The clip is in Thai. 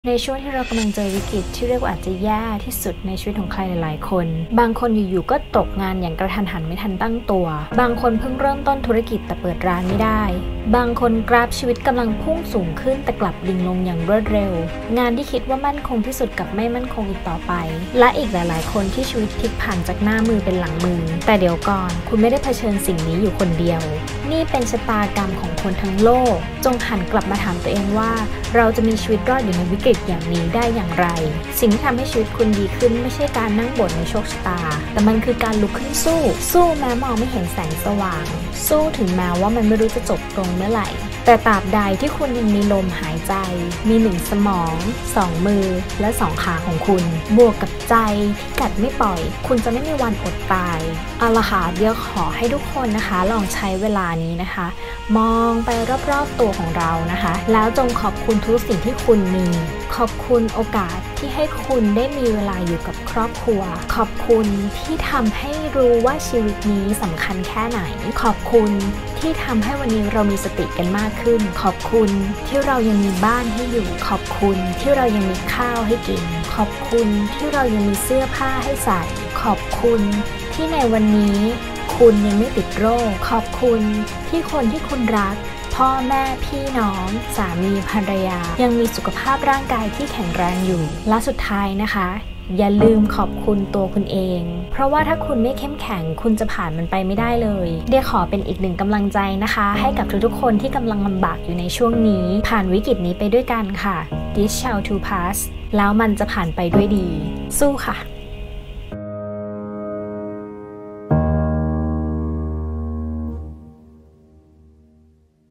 ในช่วงที่เรากำลังเจอวิกฤตที่เรียกว่าอาจจะแย่ที่สุดในชีวิตของใครหลายๆคนบางคนอยู่ๆก็ตกงานอย่างกระทันหันไม่ทันตั้งตัวบางคนเพิ่งเริ่มต้นธุรกิจแต่เปิดร้านไม่ได้บางคนกราฟชีวิตกำลังพุ่งสูงขึ้นแต่กลับดิ่งลงอย่างรวดเร็วงานที่คิดว่ามั่นคงที่สุดกับไม่มั่นคงอีกต่อไปและอีกหลายๆคนที่ชีวิตพลิกผันจากหน้ามือเป็นหลังมือแต่เดี๋ยวก่อนคุณไม่ได้เผชิญสิ่งนี้อยู่คนเดียวนี่เป็นชะตากรรมของคนทั้งโลกจงหันกลับมาถามตัวเองว่าเราจะมีชีวิตรอดอยู่ในวิกฤตอย่างนี้ได้อย่างไรสิ่งที่ทำให้ชีวิตคุณดีขึ้นไม่ใช่การนั่งบ่นในโชคชะตาแต่มันคือการลุกขึ้นสู้แม้มองไม่เห็นแสงสว่างสู้ถึงแม้ว่ามันไม่รู้จะจบตรงเมื่อไหร่แต่ตราบใดที่คุณยังมีลมหายใจมี1สมอง2มือและ2ขาของคุณบวกกับใจที่กัดไม่ปล่อยคุณจะไม่มีวันอดตายเอาล่ะค่ะเดี๋ยวขอให้ทุกคนนะคะลองใช้เวลานี้นะคะมองไปรอบๆตัวของเรานะคะแล้วจงขอบคุณทุกสิ่งที่คุณมีขอบคุณโอกาสที่ให้คุณได้มีเวลาอยู่กับครอบครัวขอบคุณที่ทำให้รู้ว่าชีวิตนี้สำคัญแค่ไหนขอบคุณที่ทำให้วันนี้เรามีสติกันมากขึ้นขอบคุณที่เรายังมีบ้านให้อยู่ขอบคุณที่เรายังมีข้าวให้กินขอบคุณที่เรายังมีเสื้อผ้าให้ใส่ขอบคุณที่ในวันนี้คุณยังไม่ติดโรคขอบคุณที่คนที่คุณรักพ่อแม่พี่น้องสามีภรรยายังมีสุขภาพร่างกายที่แข็งแรงอยู่และสุดท้ายนะคะอย่าลืมขอบคุณตัวคุณเองเพราะว่าถ้าคุณไม่เข้มแข็งคุณจะผ่านมันไปไม่ได้เลยเดี๋ยวขอเป็นอีกหนึ่งกำลังใจนะคะให้กับทุกๆคนที่กำลังลำบากอยู่ในช่วงนี้ผ่านวิกฤตนี้ไปด้วยกันค่ะ This shall to pass แล้วมันจะผ่านไปด้วยดีสู้ค่ะ